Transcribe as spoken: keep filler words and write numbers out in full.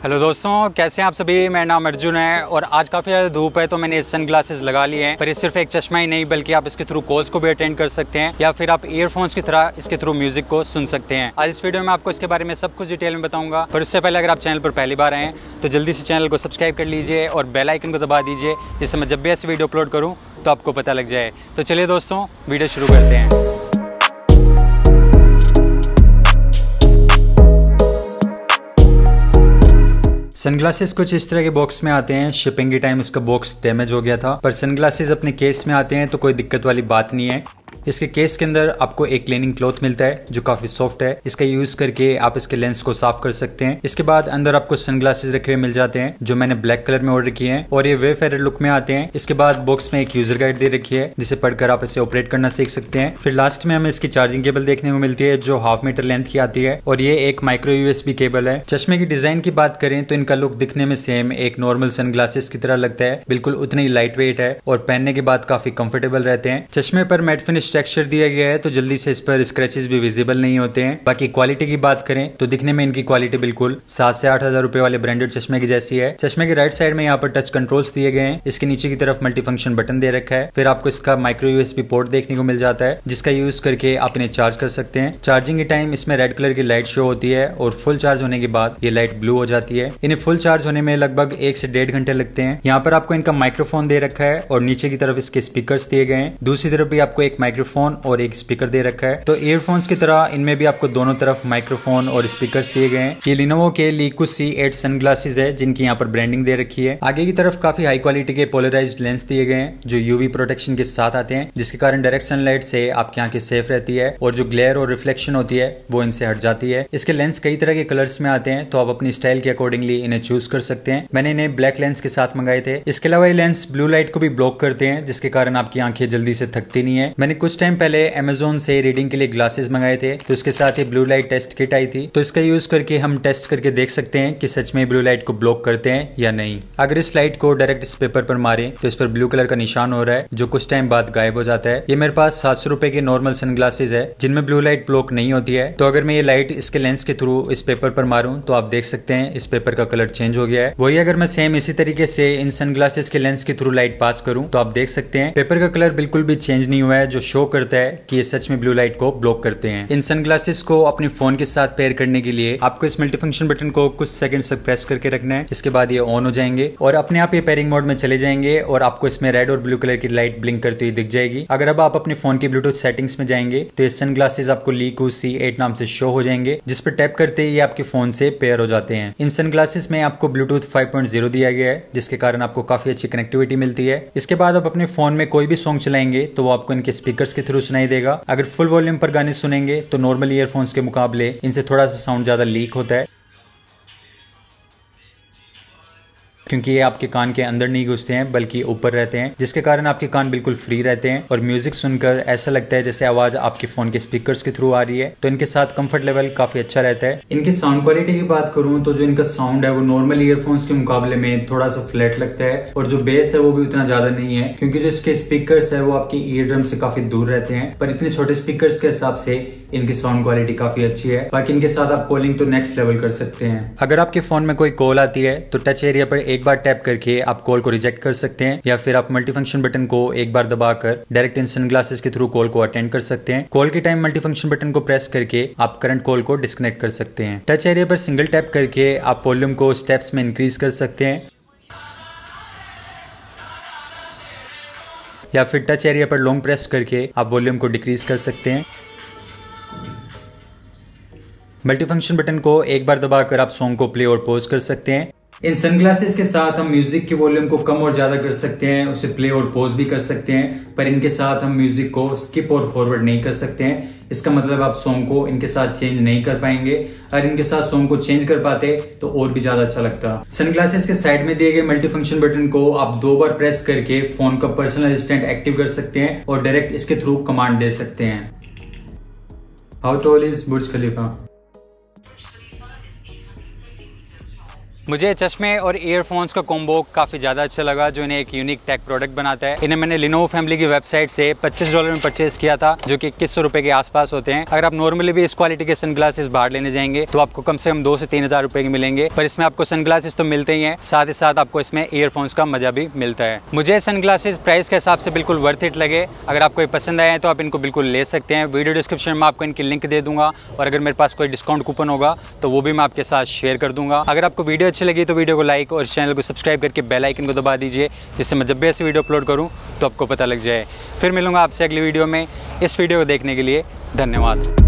Hello दोस्तों, कैसे हैं आप सभी। मेरा नाम अर्जुन है और आज काफ़ी ज़्यादा धूप है तो मैंने सन ग्लासेस लगा लिए हैं। पर ये सिर्फ एक चश्मा ही नहीं बल्कि आप इसके थ्रू कॉल्स को भी अटेंड कर सकते हैं या फिर आप ईयरफोन्स की तरह इसके थ्रू म्यूजिक को सुन सकते हैं। आज इस वीडियो में आपको इसके बारे में सब कुछ डिटेल में बताऊंगा। पर उससे पहले अगर आप चैनल पर पहली बार आए हैं तो जल्दी से चैनल को सब्सक्राइब कर लीजिए और बेल आइकन को दबा दीजिए, जिससे मैं जब भी ऐसे वीडियो अपलोड करूँ तो आपको पता लग जाए। तो चलिए दोस्तों, वीडियो शुरू करते हैं। सनग्लासेस कुछ इस तरह के बॉक्स में आते हैं। शिपिंग के टाइम इसका बॉक्स डैमेज हो गया था, पर सनग्लासेस अपने केस में आते हैं तो कोई दिक्कत वाली बात नहीं है। इसके केस के अंदर आपको एक क्लीनिंग क्लॉथ मिलता है जो काफी सॉफ्ट है। इसका यूज करके आप इसके लेंस को साफ कर सकते हैं। इसके बाद अंदर आपको सनग्लासेस रखे हुए मिल जाते हैं जो मैंने ब्लैक कलर में ऑर्डर किए हैं और ये वेफेयर लुक में आते हैं। इसके बाद बॉक्स में एक यूजर गाइड दे रखी है जिसे पढ़कर आप इसे ऑपरेट करना सीख सकते हैं। फिर लास्ट में हमें इसकी चार्जिंग केबल देखने को मिलती है जो हाफ मीटर लेंथ की आती है और ये एक माइक्रो यूएसबी केबल है। चश्मे की डिजाइन की बात करें तो इनका लुक दिखने में सेम एक नॉर्मल सनग्लासेस की तरह लगता है, बिल्कुल उतनी ही लाइट वेट है और पहनने के बाद काफी कंफर्टेबल रहते हैं। चश्मे पर मैट फिनिश टेक्सचर दिया गया है तो जल्दी से इस पर स्क्रैचेस भी विजिबल नहीं होते हैं। बाकी क्वालिटी की बात करें तो दिखने में इनकी क्वालिटी बिल्कुल सात से आठ हजार रुपए वाले ब्रांडेड चश्मे की जैसी है। चश्मे के राइट साइड में यहाँ पर टच कंट्रोल्स दिए गए हैं। इसके नीचे की तरफ मल्टी फंक्शन बटन दे रखा है। फिर आपको इसका माइक्रो यूएसबी पोर्ट देखने को मिल जाता है जिसका यूज करके आप इन्हें चार्ज कर सकते हैं। चार्जिंग के टाइम इसमें रेड कलर की लाइट शो होती है और फुल चार्ज होने के बाद ये लाइट ब्लू हो जाती है। इन्हें फुल चार्ज होने में लगभग एक से डेढ़ घंटे लगते हैं। यहाँ पर आपको इनका माइक्रोफोन दे रखा है और नीचे की तरफ इसके स्पीकर्स दिए गए हैं। दूसरी तरफ भी आपको एक माइक्रोफोन और एक स्पीकर दे रखा है। तो ईयरफोन्स की तरह इनमें भी आपको दोनों तरफ माइक्रोफोन और स्पीकर्स दिए गए हैं। ये लिनोवो के लीकू सी एट सनग्लासेस है जिनकी यहाँ पर ब्रांडिंग दे रखी है। आगे की तरफ काफी हाई क्वालिटी के पोलराइज्ड लेंस दिए गए हैं जो यूवी प्रोटेक्शन के साथ आते हैं, जिसके कारण डायरेक्ट सनलाइट से आपकी आंखें सेफ रहती है और जो ग्लेयर और रिफ्लेक्शन होती है वो इनसे हट जाती है। इसके लेंस कई तरह के कलर्स में आते हैं तो आप अपनी स्टाइल के अकॉर्डिंगली इन्हें चूज कर सकते हैं। मैंने इन्हें ब्लैक लेंस के साथ मंगाए थे। इसके अलावा ये लेंस ब्लू लाइट को भी ब्लॉक करते हैं जिसके कारण आपकी आंखें जल्दी से थकती नहीं है। मैंने कुछ टाइम पहले अमेजोन से रीडिंग के लिए ग्लासेस मंगाए थे तो उसके साथ ही ब्लू लाइट टेस्ट किट आई थी, तो इसका यूज करके हम टेस्ट करके देख सकते हैं कि सच में ब्लू लाइट को ब्लॉक करते हैं या नहीं। अगर इस लाइट को डायरेक्ट इस पेपर पर मारें तो इस पर ब्लू कलर का निशान हो रहा है जो कुछ टाइम बाद गायब हो जाता है। ये मेरे पास सात सौ रुपए के नॉर्मल सनग्लासेस है जिनमें ब्लू लाइट ब्लॉक नहीं होती है। तो अगर मैं ये लाइट इसके लेंस के थ्रू इस पेपर पर मारूं तो आप देख सकते हैं इस पेपर का कलर चेंज हो गया है। वही अगर मैं सेम इसी तरीके से इन सनग्लासेस के लेंस के थ्रू लाइट पास करूं तो आप देख सकते हैं पेपर का कलर बिल्कुल भी चेंज नहीं हुआ है, जो शो करता है कि ये सच में ब्लू लाइट को ब्लॉक करते हैं। इन सनग्लासेस को अपने फोन के साथ पेयर करने के लिए आपको इस मल्टीफंक्शन बटन को कुछ सेकंड्स तक प्रेस करके रखना है। इसके बाद ये ऑन हो जाएंगे और अपने आप ये पेयरिंग मोड में चले जाएंगे और आपको इसमें रेड और ब्लू कलर की लाइट ब्लिंक करती हुई दिख जाएगी। अगर अब आप अपने फोन की ब्लूटूथ सेटिंग्स में जाएंगे तो ये सनग्लासेस आपको लीकू सी एट नाम से शो हो जाएंगे, जिस पर टैप करते ही ये आपके फोन से पेयर हो जाते हैं। इन सनग्लासेस में आपको ब्लूटूथ फाइव पॉइंट ज़ीरो दिया गया है जिसके कारण आपको काफी अच्छी कनेक्टिविटी मिलती है। इसके बाद आप अपने फोन में कोई भी सॉन्ग चलाएंगे तो वो आपको इनके स्पीकर्स के थ्रू सुनाई देगा। अगर फुल वॉल्यूम पर गाने सुनेंगे तो नॉर्मल ईयरफोन्स के मुकाबले इनसे थोड़ा सा साउंड ज्यादा लीक होता है क्योंकि ये आपके कान के अंदर नहीं घुसते हैं बल्कि ऊपर रहते हैं, जिसके कारण आपके कान बिल्कुल फ्री रहते हैं और म्यूजिक सुनकर ऐसा लगता है जैसे आवाज आपके फोन के स्पीकर्स के थ्रू आ रही है। तो इनके साथ कंफर्ट लेवल काफी अच्छा रहता है। इनकी साउंड क्वालिटी की बात करूं तो जो इनका साउंड है वो नॉर्मल ईयरफोन्स के मुकाबले में थोड़ा सा फ्लैट लगता है और जो बेस है वो भी उतना ज्यादा नहीं है क्योंकि जो इसके स्पीकर्स है वो आपकी ईयर ड्रम से काफी दूर रहते हैं। पर इतने छोटे स्पीकर्स के हिसाब से इनकी साउंड क्वालिटी काफी अच्छी है। बाकी इनके साथ आप कॉलिंग तो नेक्स्ट लेवल कर सकते हैं। अगर आपके फोन में कोई कॉल आती है तो टच एरिया पर एक बार टैप करके आप कॉल को रिजेक्ट कर सकते हैं या फिर आप मल्टीफंक्शन बटन को एक बार दबाकर डायरेक्ट इन सनग्लासेस के थ्रू कॉल को अटेंड कर सकते हैं। कॉल के टाइम मल्टीफंक्शन बटन को प्रेस करके आप करंट कॉल को डिस्कनेक्ट कर सकते हैं। टच एरिया पर सिंगल टैप करके आप वॉल्यूम को स्टेप्स में इंक्रीज कर सकते हैं या फिर टच एरिया पर लॉन्ग प्रेस करके आप वॉल्यूम को डिक्रीज कर सकते हैं। मल्टीफंक्शन बटन को एक बार दबाकर आप सॉन्ग को प्ले और पॉज कर सकते हैं। इन सनग्लासेस के साथ हम म्यूजिक की वॉल्यूम को कम और ज्यादा कर सकते हैं, उसे प्ले और पॉज भी कर सकते हैं, पर इनके साथ हम म्यूजिक को स्किप और फॉरवर्ड नहीं कर सकते हैं। इसका मतलब आप सॉन्ग को इनके साथ चेंज नहीं कर पाएंगे। अगर इनके साथ सॉन्ग को चेंज कर पाते तो और भी ज्यादा अच्छा लगता। सनग्लासेस के साइड में दिए गए मल्टीफंक्शन बटन को आप दो बार प्रेस करके फोन का पर्सनल असिस्टेंट एक्टिव कर सकते हैं और डायरेक्ट इसके थ्रू कमांड दे सकते हैं। How tall is Burj Khalifa? मुझे चश्मे और ईयरफोन्स का कॉम्बो काफ़ी ज़्यादा अच्छा लगा, जो इन्हें एक यूनिक टेक प्रोडक्ट बनाता है। इन्हें मैंने लिनोवो फैमिली की वेबसाइट से पच्चीस डॉलर में परचेज किया था, जो कि इक्कीस सौ रुपये के आसपास होते हैं। अगर आप नॉर्मली भी इस क्वालिटी के सनग्लासेस बाहर लेने जाएंगे तो आपको कम से कम दो से तीन हज़ार रुपये के मिलेंगे, पर इसमें आपको सनग्लासेस तो मिलते ही हैं, साथ ही साथ आपको इसमें ईयरफोन्स का मजा भी मिलता है। मुझे सनग्लासेस प्राइस के हिसाब से बिल्कुल वर्थ इट लगे। अगर आपको ये पसंद आए तो आप इनको बिल्कुल ले सकते हैं। वीडियो डिस्क्रिप्शन में आपको इनकी लिंक दे दूंगा, और अगर मेरे पास कोई डिस्काउंट कूपन होगा तो वो भी मैं आपके साथ शेयर कर दूंगा। अगर आपको वीडियो अच्छी लगी तो वीडियो को लाइक और चैनल को सब्सक्राइब करके बेल आइकन को दबा दीजिए, जिससे मैं जब भी ऐसे वीडियो अपलोड करूं तो आपको पता लग जाए। फिर मिलूंगा आपसे अगली वीडियो में। इस वीडियो को देखने के लिए धन्यवाद।